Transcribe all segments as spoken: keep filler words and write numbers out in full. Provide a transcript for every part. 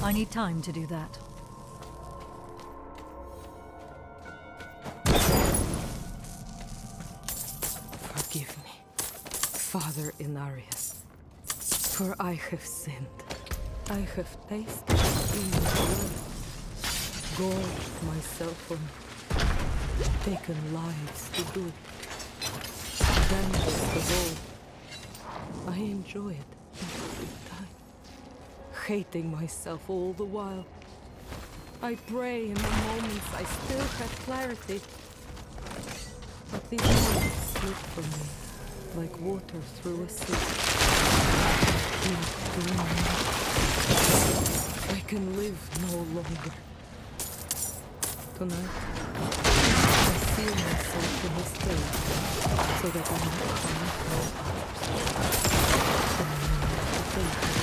I need time to do that. Forgive me, Father Inarius, for I have sinned. I have tasted human blood, gorged myself on it, taken lives to do it. Damnedest of all, I enjoy it every time, hating myself all the while. I pray in the moments I still have clarity, but these moments slip from me like water through a sieve. I can live no longer. Tonight, I seal myself in his cage so that I might find no others. Then I know to think.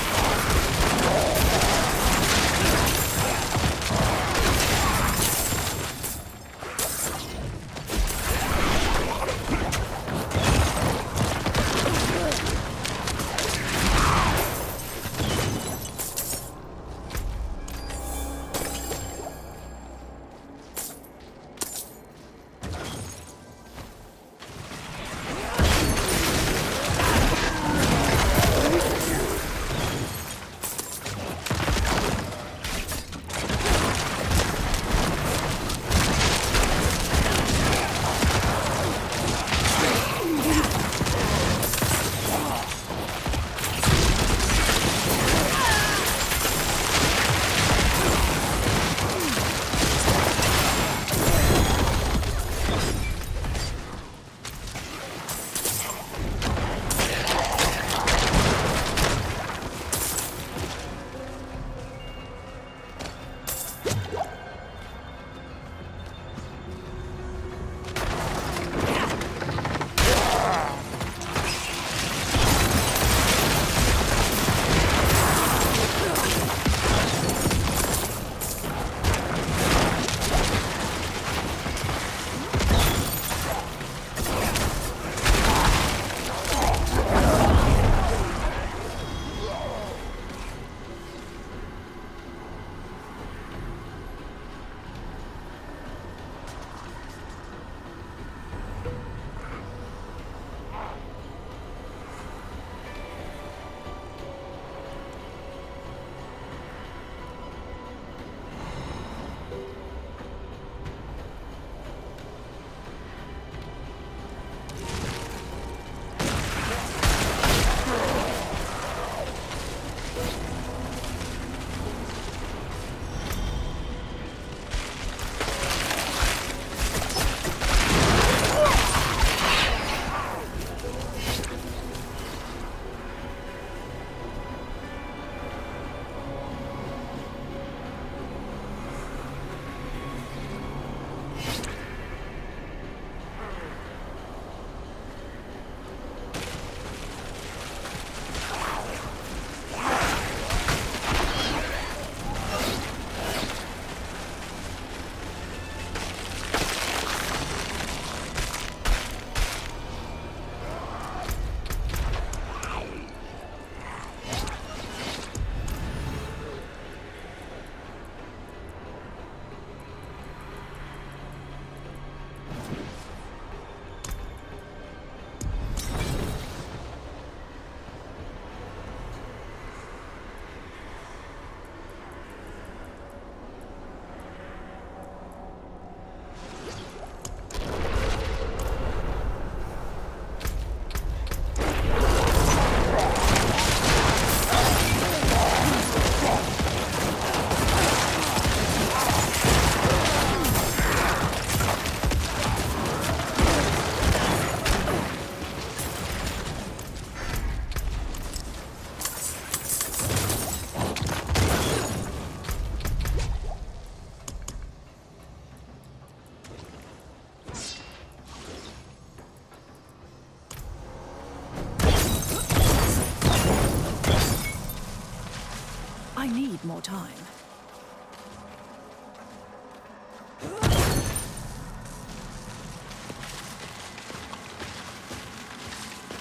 Need more time.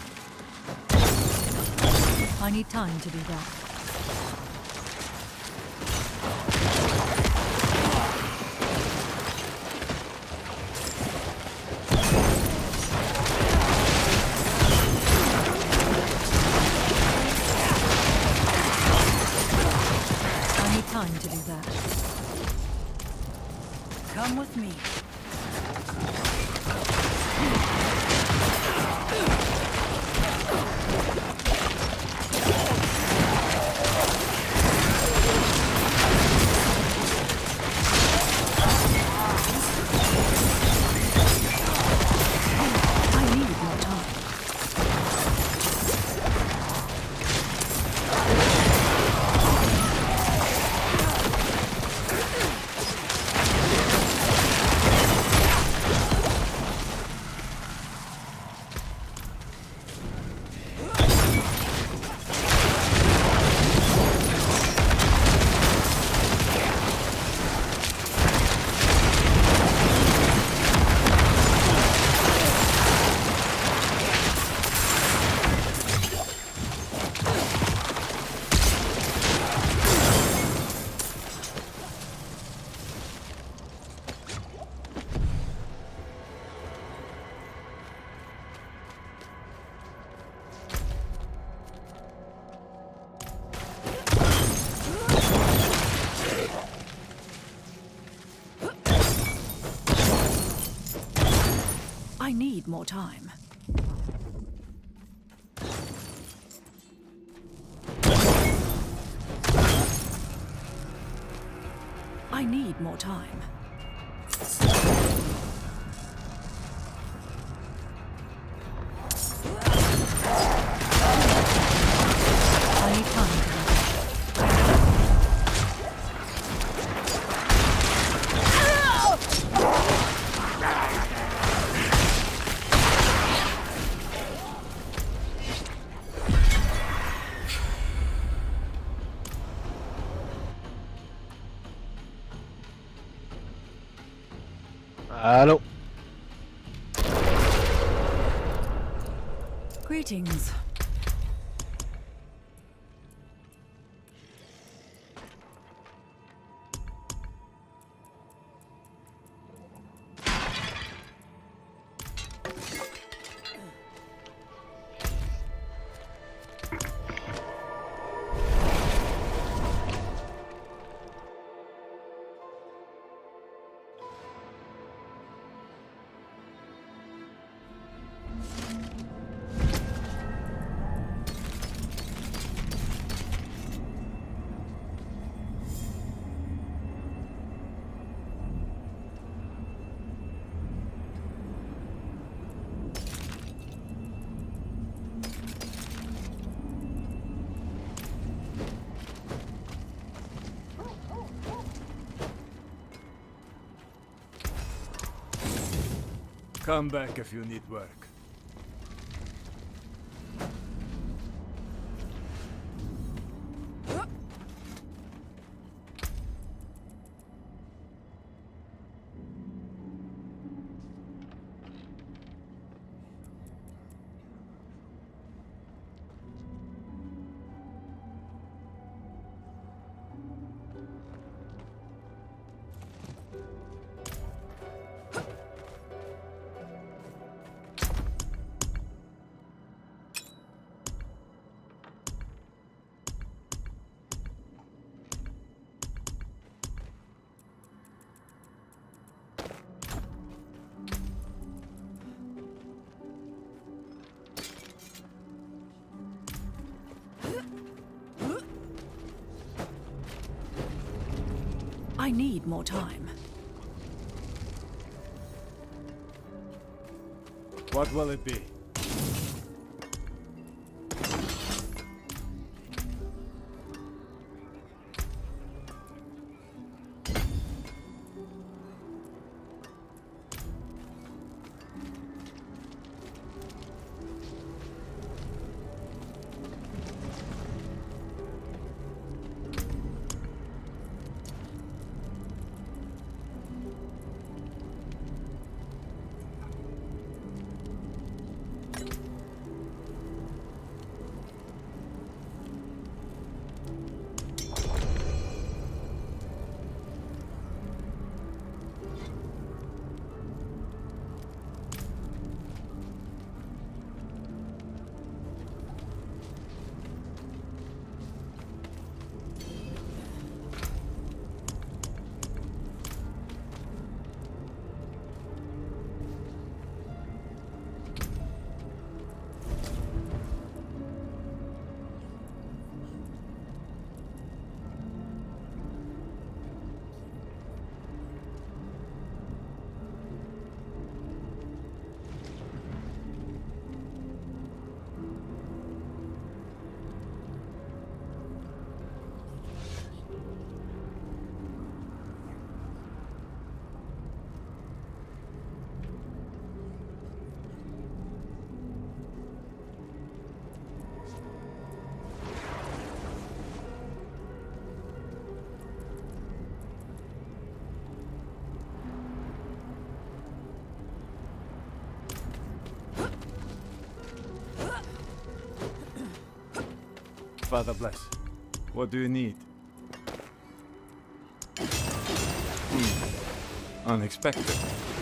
I need time to do that. with me. I need more time. I need more time. I need more time. I need time. Allô? Greetings. Come back if you need work. I need more time. What will it be? Father bless. What do you need? Hmm. Unexpected.